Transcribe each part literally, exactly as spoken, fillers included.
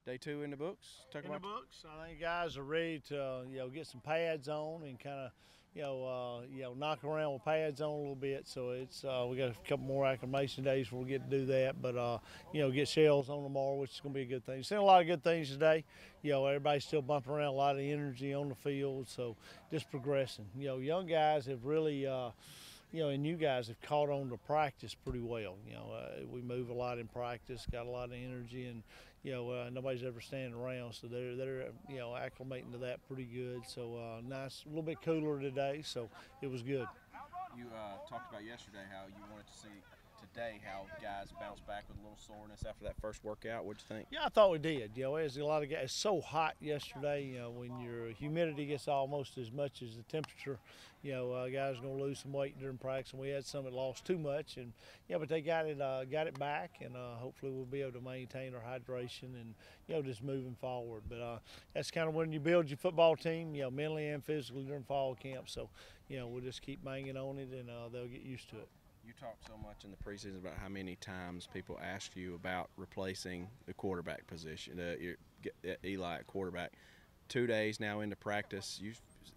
Day two in the books. Talk In the about books, I think guys are ready to uh, you know get some pads on and kind of you know uh, you know knock around with pads on a little bit. So it's uh, we got a couple more acclimation days before we get to do that. But uh, you know get shells on tomorrow, which is going to be a good thing. Seen a lot of good things today. You know everybody's still bumping around, a lot of energy on the field. So just progressing. You know young guys have really. Uh, you know, and you guys have caught on to practice pretty well. You know, uh, we move a lot in practice, got a lot of energy, and you know, uh, nobody's ever standing around, so they're they're you know acclimating to that pretty good. So uh, nice, a little bit cooler today, so it was good. you uh, talked about yesterday how you wanted to see today how guys bounce back with a little soreness after that first workout. What'd you think? Yeah, I thought we did. You know, there's a lot of guys. It's so hot yesterday. You know, when your humidity gets almost as much as the temperature, you know, uh, guys are going to lose some weight during practice. And we had some that lost too much, and yeah, but they got it, uh, got it back, and uh, hopefully we'll be able to maintain our hydration and you know just moving forward. But uh, that's kind of when you build your football team, you know, mentally and physically during fall camp. So you know, we'll just keep banging on it, and uh, they'll get used to it. You talked so much in the preseason about how many times people ask you about replacing the quarterback position, uh, your, Eli at quarterback. Two days now into practice, you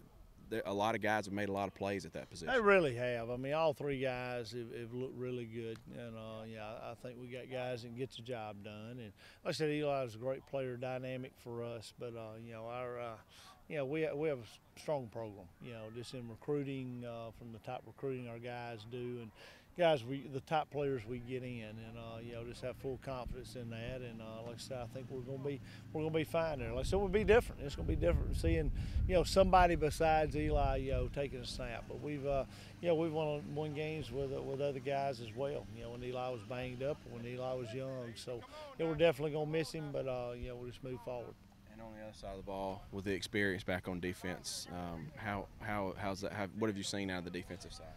a lot of guys have made a lot of plays at that position. They really have. I mean, all three guys have, have looked really good, and uh, yeah, I think we got guys that can get the job done. And like I said, Eli is a great player, dynamic for us. But uh, you know, our uh, you know we we have a strong program. You know, just in recruiting, uh, from the top recruiting our guys do, and guys we the top players we get in, and uh, you know just have full confidence in that. And uh, like I said, I think we're gonna be we're gonna be fine there. Like I said, we'll be different. It's gonna be different seeing you know somebody besides Eli, you know, taking a snap. But we've uh, you know we've won won games with uh, with other guys as well. You know, when Eli was banged up, when Eli was young. So you know, we're definitely gonna miss him, but uh, you know we'll just move forward. And on the other side of the ball, with the experience back on defense, um, how how how's that? How, what have you seen out of the defensive side?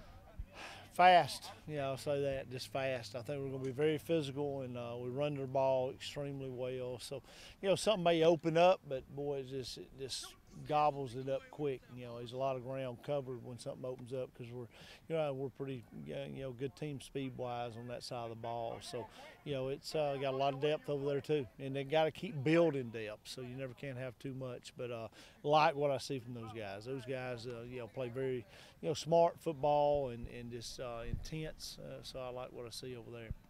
Fast, you know, I'll say that, just fast. I think we're going to be very physical, and uh, we run the ball extremely well. So, you know, something may open up, but boy, it just it just gobbles it up quick. You know, there's a lot of ground covered when something opens up because we're, you know, we're pretty, you know, good team speed wise on that side of the ball. So, you know, it's uh, got a lot of depth over there too, and they got to keep building depth. So you never can have too much. But uh, like what I see from those guys, those guys, uh, you know, play very, you know, smart football and and just uh, intense. Uh, so I like what I see over there.